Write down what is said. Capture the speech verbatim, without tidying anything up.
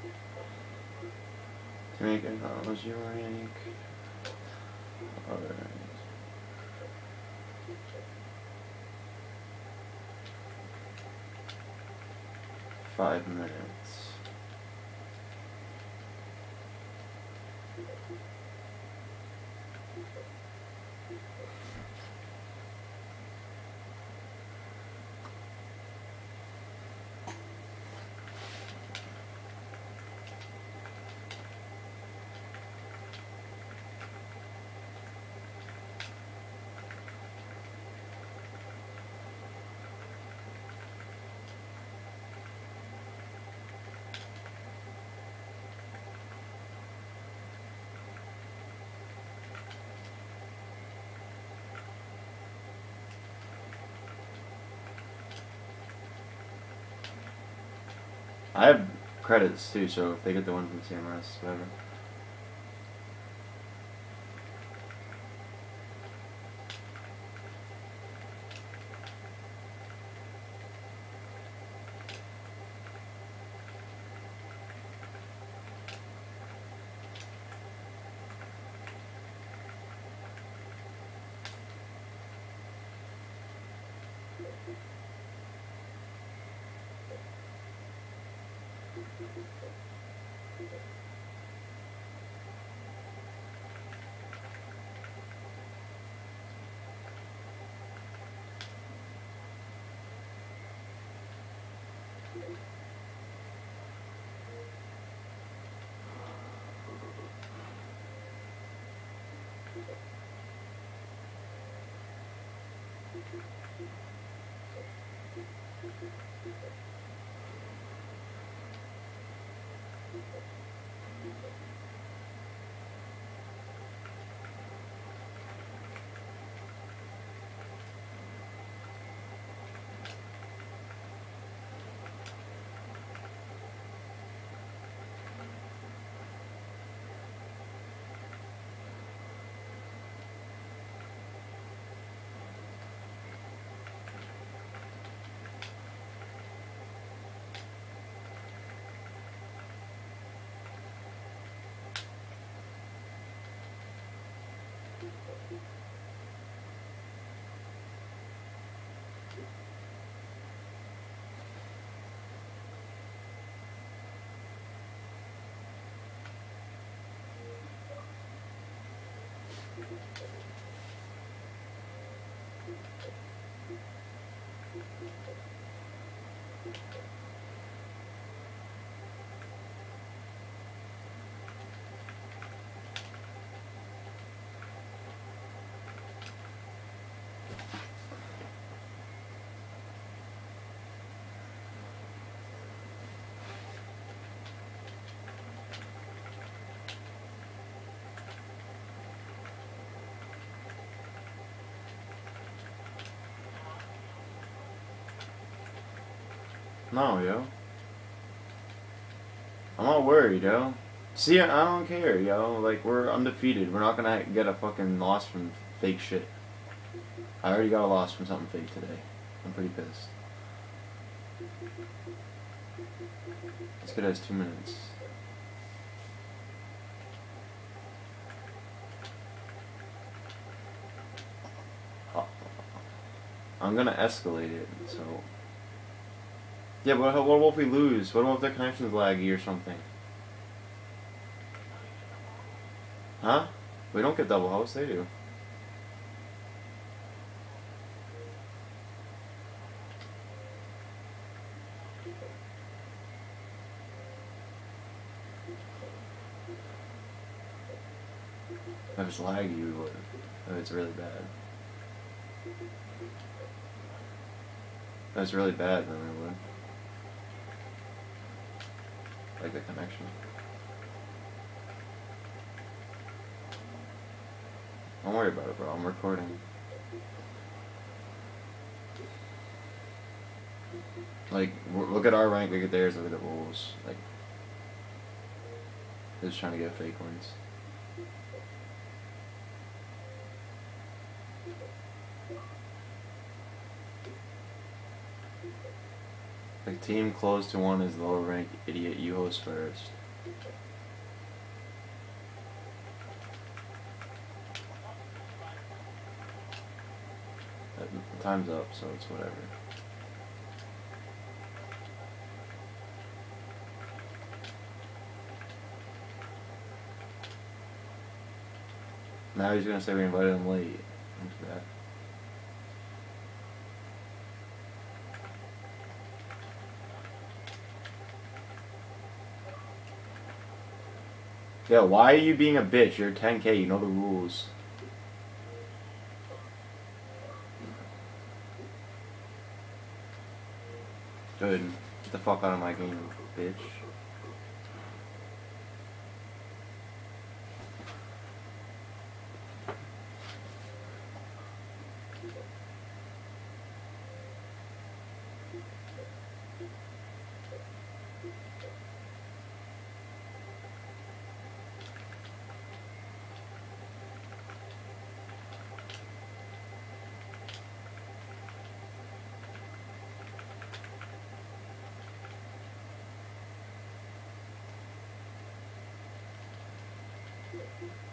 To make technology rank. Alright. Five minutes. I have credits too, so if they get the one from C M S, whatever. No, yo. I'm not worried, yo. See, I don't care, yo. Like, we're undefeated. We're not gonna get a fucking loss from fake shit. I already got a loss from something fake today. I'm pretty pissed. This kid has two minutes. Oh. I'm gonna escalate it, so... Yeah, but what, what if we lose? What if the connection's laggy or something? Huh? We don't get double house, they do. If it's laggy, we would. If it's really bad. If it's really bad, then we would. Like the connection. Don't worry about it, bro. I'm recording. Like, look at our rank, look at theirs, look at the Wolves. Like, they're just trying to get fake wins. The team close to one is lower rank. Idiot, you host first. Uh, Time's up, so it's whatever. Now he's gonna say we invited him late. Look at that. Yo, why are you being a bitch? You're ten K, you know the rules. Good. Get the fuck out of my game, bitch. Thank you.